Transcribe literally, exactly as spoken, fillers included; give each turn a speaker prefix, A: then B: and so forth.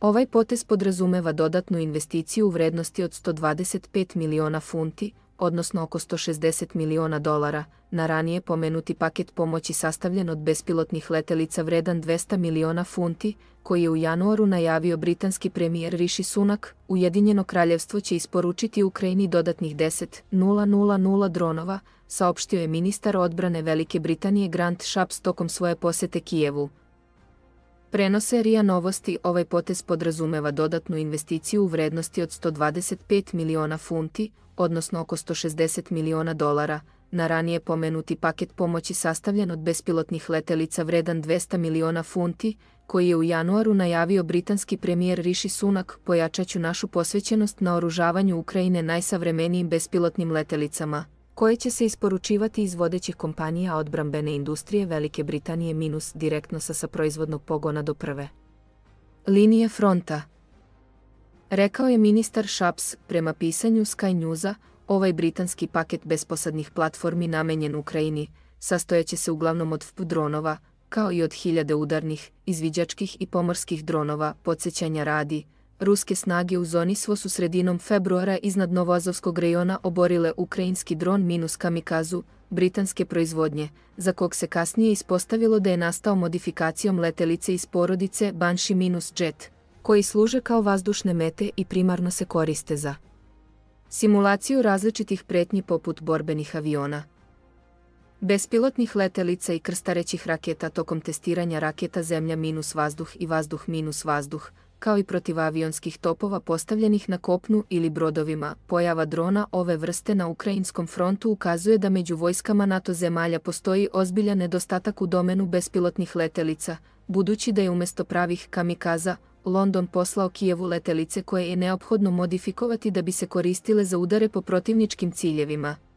A: Ovaj potez podrazumeva dodatnu investiciju u vrednosti od sto dvadeset pet miliona funti, odnosno oko sto šezdeset miliona dolara, na ranije pomenuti paket pomoći sastavljen od bespilotnih letelica vredan dvesta miliona funti, koji je u januaru najavio britanski premijer Rishi Sunak. Ujedinjeno kraljevstvo će isporučiti Ukrajini dodatnih deset hiljada dronova, saopštio je ministar odbrane Velike Britanije Grant Shapps tokom svoje posete Kijevu. Prenose R I A Novosti. Ovaj potez podrazumeva dodatnu investiciju u vrednosti od sto dvadeset pet miliona funti, odnosno oko sto šezdeset miliona dolara, na ranije pomenuti paket pomoći sastavljen od bespilotnih letelica vredan dvesta miliona funti, koji je u januaru najavio britanski premijer Rishi Sunak. Pojačaću našu posvećenost na oružavanju Ukrajine najsavremenijim bespilotnim letelicama, koje će se isporučivati iz vodećih kompanija odbrambene industrije Velike Britanije minus direktno sa sa proizvodnog pogona do prve linije fronta. Rekao je ministar Shapps. Prema pisanju Sky Newsa, ovaj britanski paket besposadnih platformi namenjen Ukrajini sastojaće se uglavnom od F P V dronova, kao i od hiljade udarnih, izviđačkih i pomorskih dronova. Podsjećanja radi, ruske snage u zoni S V O su sredinom februara iznad Novoazovskog rejona oborile ukrajinski dron minus kamikazu, britanske proizvodnje, za kog se kasnije ispostavilo da je nastao modifikacijom letelice iz porodice Banshee minus Jet, koji služe kao vazdušne mete i primarno se koriste za simulaciju različitih pretnji poput borbenih aviona, bespilotnih letelica i krstarećih raketa tokom testiranja raketa zemlja minus vazduh i vazduh minus vazduh, kao i protivavionskih topova postavljenih na kopnu ili brodovima. Pojava drona ove vrste na ukrajinskom frontu ukazuje da među vojskama NATO zemalja postoji ozbiljan nedostatak u domenu bespilotnih letelica, budući da je umjesto pravih kamikaza, London poslao Kijevu letelice koje je neophodno modifikovati da bi se koristile za udare po protivničkim ciljevima.